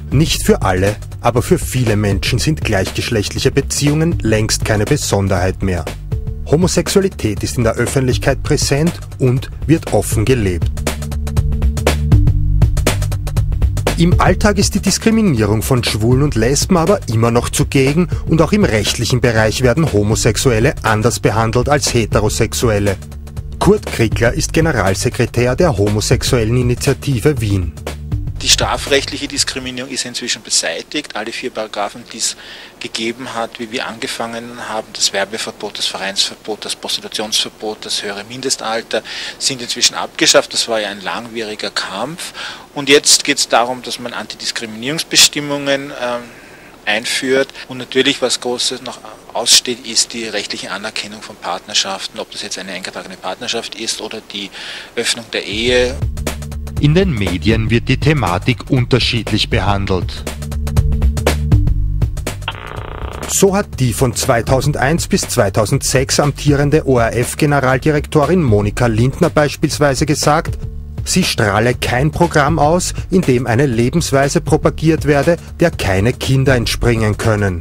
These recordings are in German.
Nicht für alle, aber für viele Menschen sind gleichgeschlechtliche Beziehungen längst keine Besonderheit mehr. Homosexualität ist in der Öffentlichkeit präsent und wird offen gelebt. Im Alltag ist die Diskriminierung von Schwulen und Lesben aber immer noch zugegen und auch im rechtlichen Bereich werden Homosexuelle anders behandelt als Heterosexuelle. Kurt Kriegler ist Generalsekretär der Homosexuellen Initiative Wien. Die strafrechtliche Diskriminierung ist inzwischen beseitigt. Alle 4 Paragraphen, die es gegeben hat, wie wir angefangen haben, das Werbeverbot, das Vereinsverbot, das Prostitutionsverbot, das höhere Mindestalter, sind inzwischen abgeschafft. Das war ja ein langwieriger Kampf. Und jetzt geht es darum, dass man Antidiskriminierungsbestimmungen einführt. Und natürlich, was Großes noch aussteht, ist die rechtliche Anerkennung von Partnerschaften, ob das jetzt eine eingetragene Partnerschaft ist oder die Öffnung der Ehe. In den Medien wird die Thematik unterschiedlich behandelt. So hat die von 2001 bis 2006 amtierende ORF-Generaldirektorin Monika Lindner beispielsweise gesagt, sie strahle kein Programm aus, in dem eine Lebensweise propagiert werde, der keine Kinder entspringen können.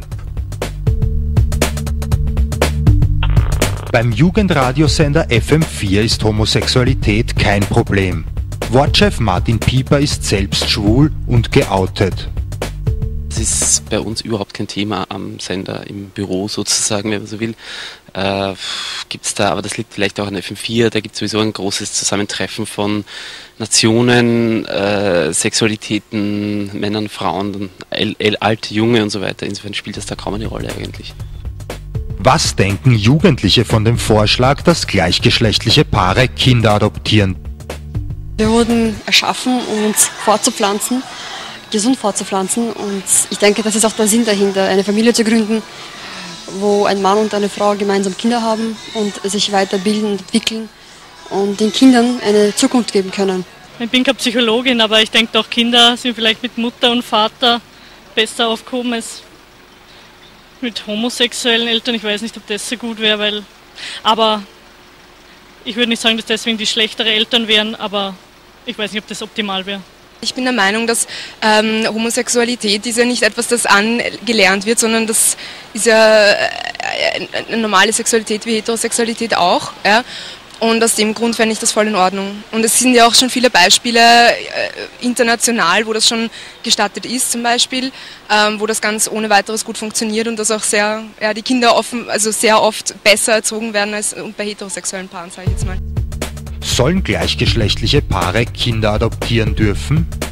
Beim Jugendradiosender FM4 ist Homosexualität kein Problem. Wortchef Martin Pieper ist selbst schwul und geoutet. Das ist bei uns überhaupt kein Thema am Sender, im Büro sozusagen, wenn man so will. Gibt's da, aber das liegt vielleicht auch an FM4, da gibt es sowieso ein großes Zusammentreffen von Nationen, Sexualitäten, Männern, Frauen, alte, junge und so weiter. Insofern spielt das da kaum eine Rolle eigentlich. Was denken Jugendliche von dem Vorschlag, dass gleichgeschlechtliche Paare Kinder adoptieren? Wir wurden erschaffen, um uns fortzupflanzen, gesund fortzupflanzen, und ich denke, das ist auch der Sinn dahinter, eine Familie zu gründen, wo ein Mann und eine Frau gemeinsam Kinder haben und sich weiterbilden und entwickeln und den Kindern eine Zukunft geben können. Ich bin keine Psychologin, aber ich denke doch, Kinder sind vielleicht mit Mutter und Vater besser aufgehoben als mit homosexuellen Eltern. Ich weiß nicht, ob das so gut wäre, aber ich würde nicht sagen, dass deswegen die schlechtere Eltern wären, aber ich weiß nicht, ob das optimal wäre. Ich bin der Meinung, dass Homosexualität ist ja nicht etwas, das angelernt wird, sondern das ist ja eine normale Sexualität wie Heterosexualität auch. Ja? Und aus dem Grund fände ich das voll in Ordnung. Und es sind ja auch schon viele Beispiele international, wo das schon gestattet ist zum Beispiel, wo das ganz ohne weiteres gut funktioniert und dass auch sehr, ja, die Kinder sehr oft besser erzogen werden als bei heterosexuellen Paaren, sage ich jetzt mal. Sollen gleichgeschlechtliche Paare Kinder adoptieren dürfen?